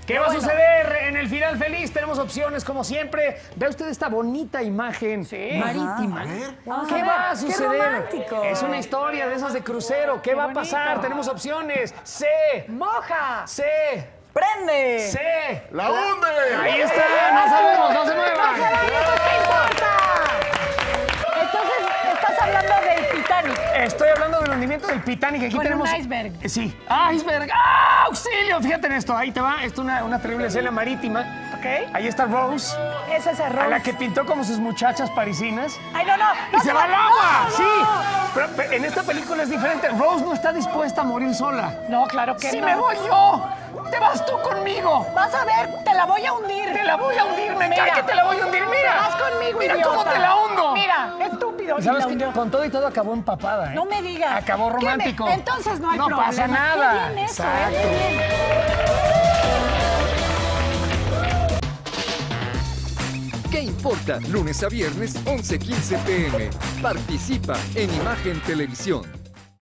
¿Qué va a suceder en el final feliz? Tenemos opciones, como siempre. Vea usted esta bonita imagen marítima. ¿Qué va a suceder? Es una historia de esas de crucero. ¿Qué va a pasar? Tenemos opciones. C. Moja. C. Prende. C. ¡La hunde! Ahí está. No sabemos, no se muevan. ¿Qué importa? Entonces, estás hablando del Titanic. Estoy hablando del hundimiento del Titanic. Aquí Con tenemos un iceberg. Sí. Iceberg. ¡Ah! ¡Auxilio! Fíjate en esto. Ahí te va. Esto es una terrible escena marítima. ¿Ok? Ahí está Rose, Ese es Rose. a la que pintó como sus muchachas parisinas. ¡Ay, no! ¡Y se va al agua! no, ¡Sí! no. Pero en esta película es diferente. Rose no está dispuesta a morir sola. No, claro que ¡Si no. me voy yo! ¡Te vas tú conmigo! Vas a ver, te la voy a hundir. ¡Te la voy a hundir! ¡Me Mira. cae que te la voy a hundir! ¡Mira! Vas conmigo, ¡Mira idiota. cómo te la hundo! Mira, estúpido. ¿Y sabes Y la qué? hundió. Con todo y todo acabó empapada, ¿eh? No me digas. Acabó ¿Qué me- romántico. Entonces no hay no problema. pasa nada. Qué bien eso, Exacto. Qué bien. ¿Qué importa? Lunes a viernes, 11:15 p.m. Participa en Imagen Televisión.